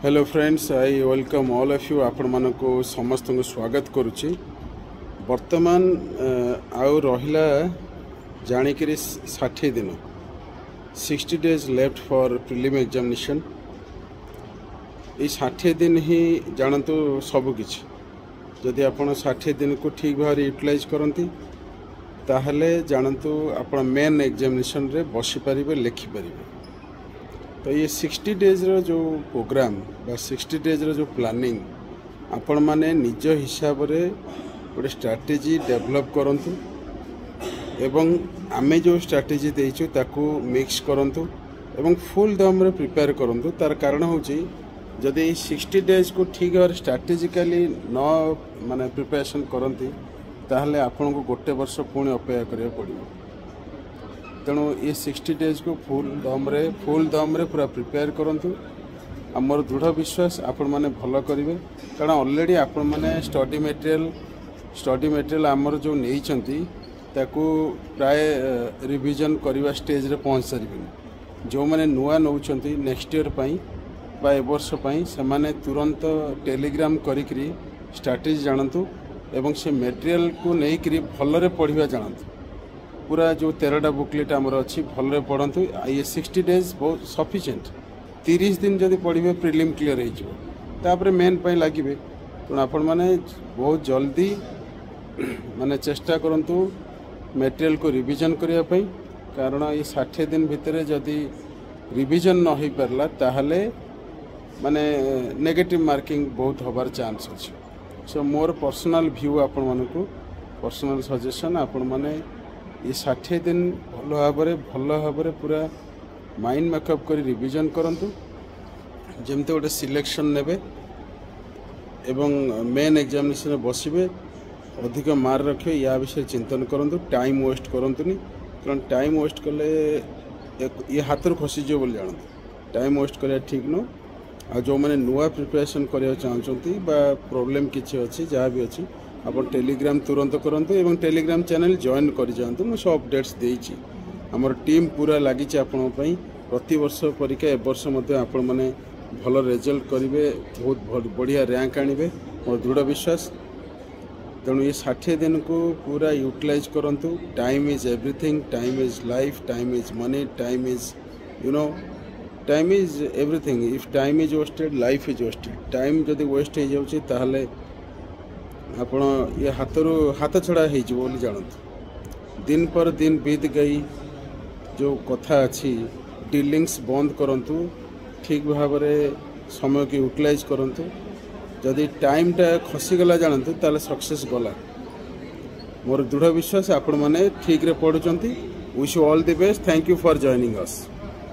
Hello friends, I welcome all of you. आपण मान को समस्त को स्वागत करुच्ची। वर्तमान आउ रहिला जानिकरी 60 दिन 60 days left for prelim examination. ये 60 दिन ही जानतु सबकिछि। जदि आपण 60 दिन को ठीक भाव यूटिलाइज करती ताहले जानतु आपण मेन एग्जामिनेशन रे बसी पारिबे, लिखि पारिबे। तो ये 60 डेज रो जो प्रोग्राम बा 60 डेज रो जो प्लानिंग आपण माने निज हिसाब रे गोटे स्ट्रैटेजी डेवलप करंतु एवं आमे जो स्ट्रैटेजी देइछु ताकू मिक्स करंतु एवं फुल दम रे प्रिपेयर करंतु। तार कारण होची जदि 60 डेज को ठीक और स्ट्रैटेजिकली न माने प्रिपरेशन करंती ताहले आपण को गोटे वर्ष पुणी अपेक्षा करिया पड़िबो। तेणु ये 60 डेज को फुल दम रे पूरा प्रिपेयर करंतु। आमर दृढ़ विश्वास आपण माने भल करिवे, कारण ऑलरेडी आपण माने स्टडी मटेरियल आमर जो नहींचंती ताकू प्राय रिवीजन करवा स्टेज रे पहुंच सारिबे। जो माने नुआ नौचंती नेक्स्ट ईयर पई बा ए वर्ष पई से माने तुरंत टेलीग्राम करिकरी स्ट्रैटेजी जानतु एवं से मटेरियल को नहीं करी भलरे पढ़िबा जानतु। पूरा जो 13टा बुकलेट आमर अच्छी भलरे पढ़ंतु। ये 60 डेज बहुत सफिशिएंट। 30 दिन जदि पढ़िबे प्रिलिम क्लियर हो तापर मेन पई लागिबे। तो आपण माने बहुत जल्दी माने चेष्टा करंतु मटेरियल को रिवीजन करिया पई, कारण ये 60 दिन भितरे जदि रिवीजन न होई परला ताहले माने नेगेटिव मार्किंग बहुत होबार चांस अछि। सो मोर पर्सनल व्यू आपण मानकु पर्सनल सजेशन आपण माने ये 60 दिन भल भाव पूरा माइंड मेकअप कर रिवीजन करंतु, जमते गोटे सिलेक्शन नेबे एवं मेन एग्जामिनेशन बसिबे। अधिक मार्क रखे या विषय चिंतन करंतु। टाइम वेस्ट करंतुनी, कारण टाइम वेस्ट कले ये हाथ खसीजो बोली जानतु। टाइम वेस्ट करिया ठीक न। आ जो मैंने नुआ प्रिपरेशन करिया चाहछंती बा प्रॉब्लम किछि अछि जहाँ भी अछि आप टेलीग्राम तुरंत करंतु एवं टेलीग्राम चैनल जॉइन कर जातु। मु सब अपडेट्स देइछि। हमर टीम पूरा लागिछि आपन पई। प्रति वर्ष परीक्षा ए वर्ष मध्ये आपण माने भल रिजल्ट करिवे, बहुत बढ़िया रैंक आनिबे, मोर दृढ़ विश्वास। तेणु ये 60 दिन को पूरा यूटिलाइज करंतु। Time is everything, time is life, time is money, time is time is everything. If time is wasted life is wasted. Time जदि वेस्ट हो जाउछि ताहले आपण ये हाथ छड़ा हो जानतु। दिन पर दिन बीत गई जो कथा अच्छी डीलिंग्स बंद करंतु। ठीक भाव समय की यूटिलाइज करंतु। जदि टाइमटा खसीगला जानतु ताले सक्सेस गला। मोर दृढ़ विश्वास आपण माने ठीक रे पढ़ुचंती। Wish you all the best. Thank you for joining us.